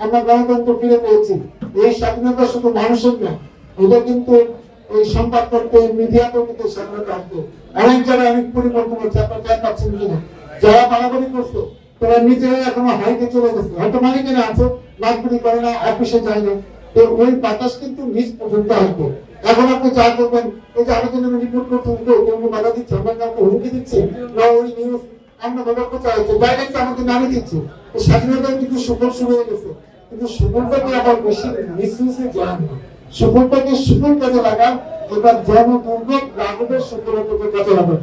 আমরা গণতন্ত্র ফিরে পেয়েছি। এই স্বাধীনতা শুধু মানুষের না, এটা কিন্তু এই সংবাদ পড়তে মিডিয়াতেও কিন্তু স্বাধীনতা আসবে। অনেক জায়গায় অনেক পরিবর্তন হচ্ছে, আপনারা খেয়াল পাচ্ছেন কিনা? যারা বাড়াবাড়ি করছে তারা নিজেরা এখনো হাইটে চলে গেছে, হয়তো মালিকেরা আছে, মাতবুরি করে না, অফিসে যায় না, তো ওই বাতাস কিন্তু নিজ পর্যন্ত আসবে। এখন আপনি যা করবেন, এই যে আলোচনা রিপোর্ট করতে কেউ বাধা দিচ্ছে, আমরা কাউকে হুমকি দিচ্ছি না, ওই নিউজ আমরা ব্যবহার করতে হচ্ছে, ডাইরেক্ট আমাকে নামে দিচ্ছে। স্বাধীনতা কিন্তু সুফল শুরু হয়ে গেছে, কিন্তু সুফলটাকে আবার বেশি মিসইউজে যায় না, সুফলটাকে সুফল কাজে লাগান। এবার জনদুর্ভোগ রাঘবের সুফলতাকে কাজে লাগান।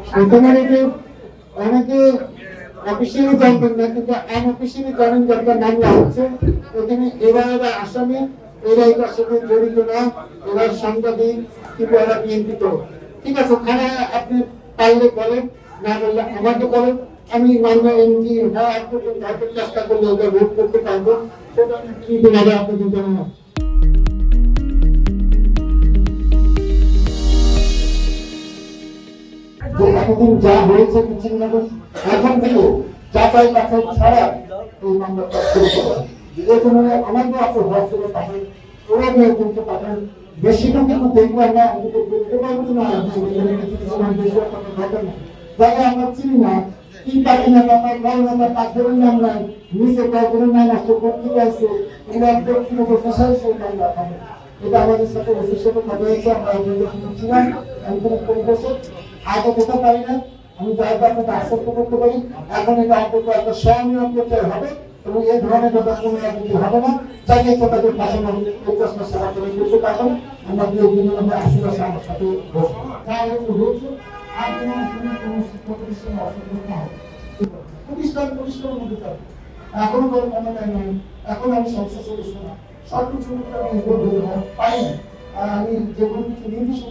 অনেকে অফিসিয়ালি জানবেন না, কিন্তু আনঅফিসিয়ালি জানেন যে একটা মামলা হচ্ছে, এখানে এরা আসামি, এরা এটার সাথে জড়িত না, এরা সাংবাদিক কিন্তু এরা বিএনপি করে। ঠিক আছে, থানায় আপনি পারলে বলেন, না বললে আমাকে বলেন, আমি মামলা এমনি চেষ্টা করলে ওটা রোধ করতে পারবো, সেটা কি হবে আপনাদের জানানো। এতদিন যা হয়েছে এখন থেকে যাচাই বাছাই ছাড়া এই মামলাটা শুরু করা। আমাদের আপনার হস্টেলে পাঠান, ওরা কিন্তু পাঠান, বেশিরভাগ কিন্তু দেখবেন না, যারা আমরা চিনি না, কি পাখি নাম আমার বল নাম্বার পাথরের নাম নাই, নিচে কয়েকজনের নাম আসছে, পত্রিকা আছে, এগুলো ব্যক্তিগত পেশায় সেই মামলা থাকে। এটা আমাদের সাথে বিশেষত কথা হয়েছে, আমরা ছিলাম আমি কোনো পরিবেশক আগে যেতে পারি না, আমি যার আপনাকে আশ্বস্ত করতে পারি, এখন এটা অন্তত একটা স্বনিয়ম করতে হবে এবং এই ধরনের কথা পুনরাবৃত্তি হবে না। চাইলে তো তাদের পাশাপাশি এই প্রশ্ন সেবা করে করতে পারবেন, আমরা দিয়ে দিন আমরা আশেপাশে আমার সাথে প্রতিষ্ঠান মধ্যে থাকবে। এখনো কোনো ক্ষমতায় নাই, এখন আমি সংসদ সদস্য না, সবকিছু আমি পাই না। আমি যে কোনো কিছু নির্দিষ্ট